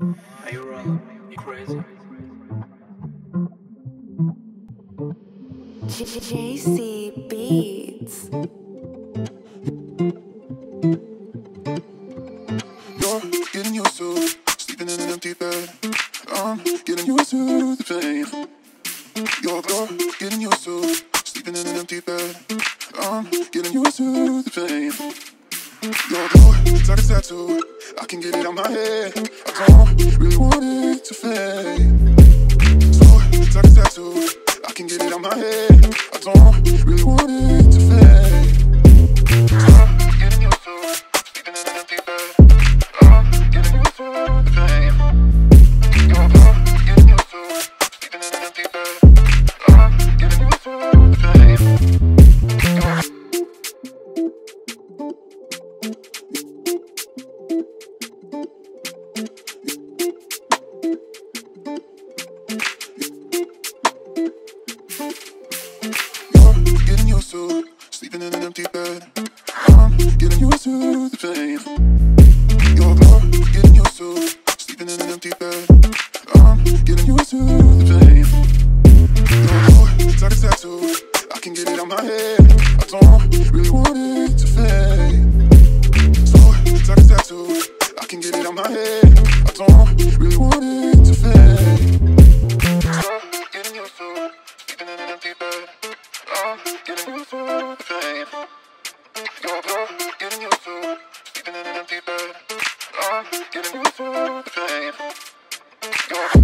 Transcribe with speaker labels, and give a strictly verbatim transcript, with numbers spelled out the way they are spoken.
Speaker 1: Are you Ralla? You crazy?
Speaker 2: Jaycee Beats.
Speaker 3: You're getting used to sleeping in an empty bed. I'm getting used to the pain. You're, you're getting used to sleeping in an empty bed. I'm getting used to the pain. Your glow, it's like a tattoo. I can get it on my head. I don't really want it to fade. So it's like a tattoo. I can get it on my head. I don't really want it to fade. I'm getting used to sleeping in an empty bed. I'm getting used to the pain. You're, you're getting used to sleeping in an empty bed. I'm getting used to the pain. You're getting used to sleeping in an empty bed. I'm getting used to the pain. You're, you're getting used to sleeping in an empty bed. I'm getting used to the pain. You're, it's like a tattoo. I can get it on my head. I don't really want it to fade. So it's like a tattoo. I can get it on my head. I don't really want it to fade. You're getting used to sleeping in an empty bed. I'm getting used to the pain. You're, you're getting used to sleeping in an empty bed. I'm getting used to the pain. You're